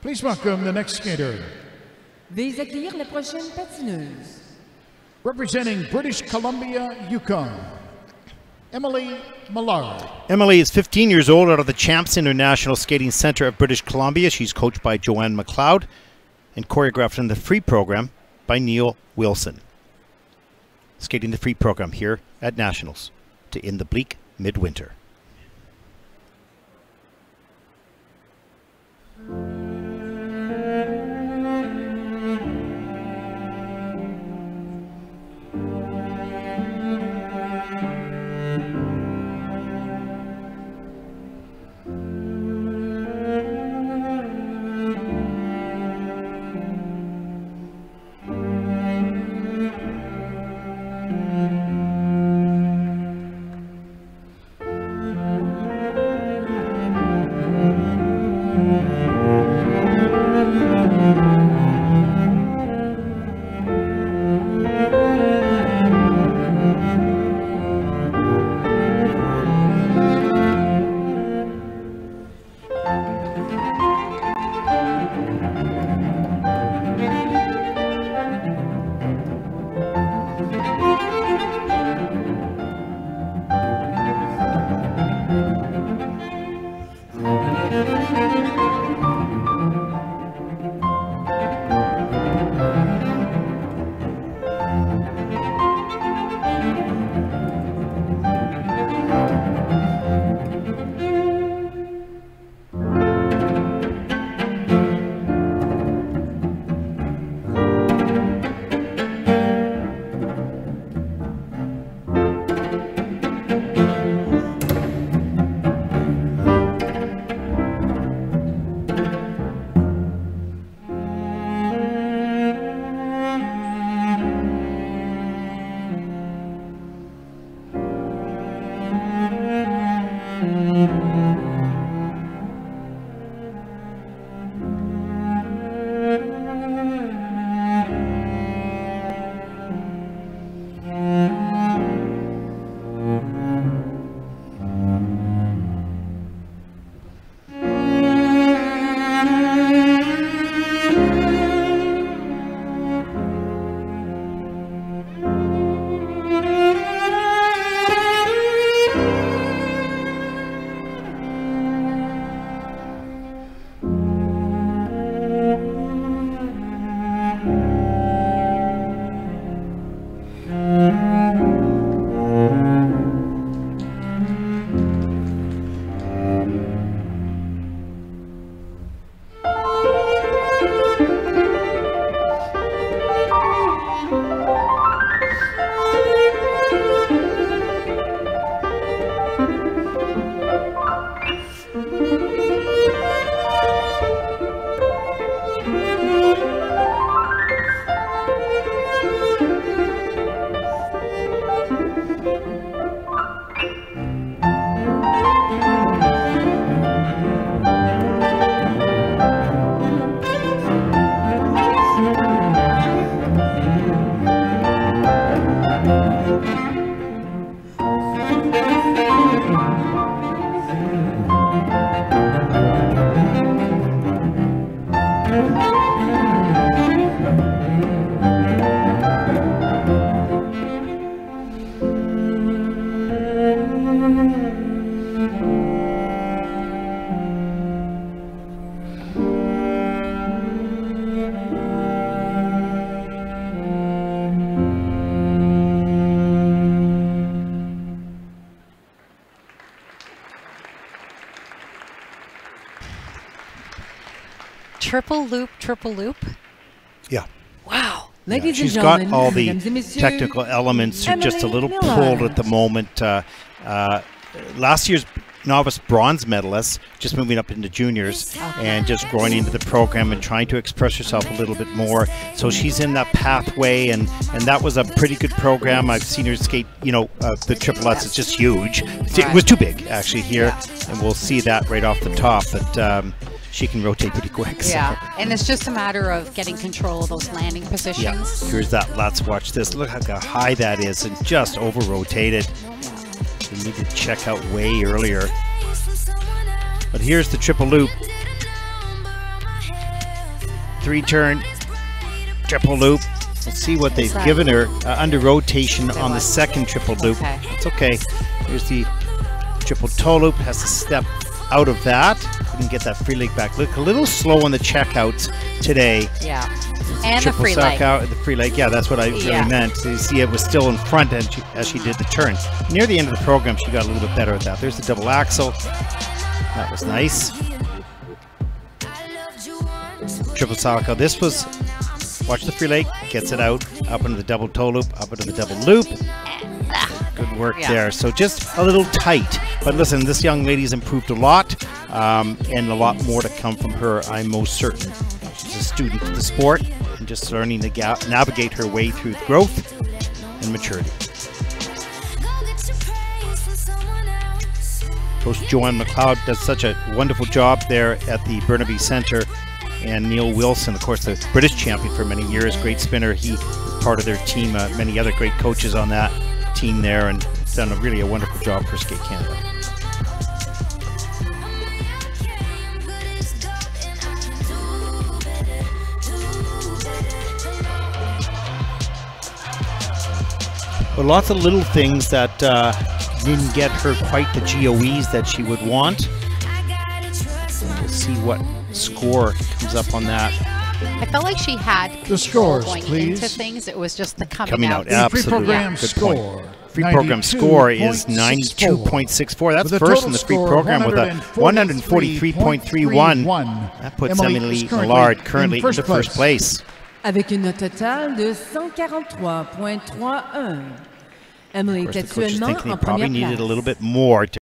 Please welcome the next skater. Veuillez accueillir la prochaine patineuse. Representing British Columbia, Yukon, Emily Millard. Emily is 15 years old, out of the Champs International Skating Centre of British Columbia. She's coached by Joanne McLeod and choreographed in the free program by Neil Wilson. Skating the free program here at Nationals to end the bleak midwinter. Triple loop, triple loop. Yeah. Wow. Ladies and She's got gentlemen, all the mesdames et messieurs, technical elements. She's just a little Emily Millard. pulled at the moment. Last year's novice bronze medalist, just moving up into juniors and just growing into the program and trying to express herself a little bit more. So she's in that pathway, and that was a pretty good program. I've seen her skate, you know, the triplets is just huge. It was too big actually here, and we'll see that right off the top. But she can rotate pretty quick. Yeah, so. And it's just a matter of getting control of those landing positions. Yeah. Here's that. Let's watch this. Look how high that is, and just over-rotated. We need to check out way earlier. But here's the triple loop. Three turn, triple loop. Let's see what they've that? given her under rotation on the second triple loop. Okay. It's okay. Here's the triple toe loop. Has to step out of that. Couldn't get that free leg back. Look a little slow on the checkouts today. Yeah. And the Triple free sack leg. out, the free leg. Yeah, that's what I really Yeah. meant. So you see, it was still in front as she did the turn. Near the end of the program, she got a little bit better at that. There's the double axel. That was nice. Triple salchow. This was, watch the free leg, gets it out, up into the double toe loop, up into the double loop. Good work Yeah. there. So just a little tight. But listen, this young lady's improved a lot, and a lot more to come from her, I'm most certain. She's a student of the sport and just learning to navigate her way through growth and maturity. Coach Joanne McLeod does such a wonderful job there at the Burnaby Center. And Neil Wilson, of course, the British champion for many years, great spinner. He is part of their team. Many other great coaches on that team there, and done really a wonderful job for Skate Canada. But lots of little things that didn't get her quite the GOEs that she would want. We'll see what score comes up on that. I felt like she had The control scores, going please. into things. It was just the coming Coming out. out, The absolutely. pre-program Good point. score. Free program score is 92.64. 92.64. That's With a first total in the free score of program with a 143.31. That puts Emily Millard currently in the first place. Avec une note totale de 143.31. Emily Of est course, the coach is actuellement thinking en he probably première needed place. a little bit more to